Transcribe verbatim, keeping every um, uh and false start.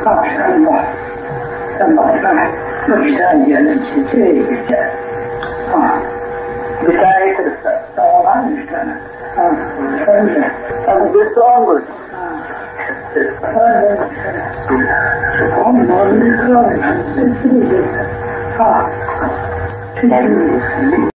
Allah sen bana bu güzel yerine çiçeği güzel. Müteahhit ırsa, sağlam bir tane. Öyle. Tabii bir soğan koy. Öyle. Onları bir soğan. Ha.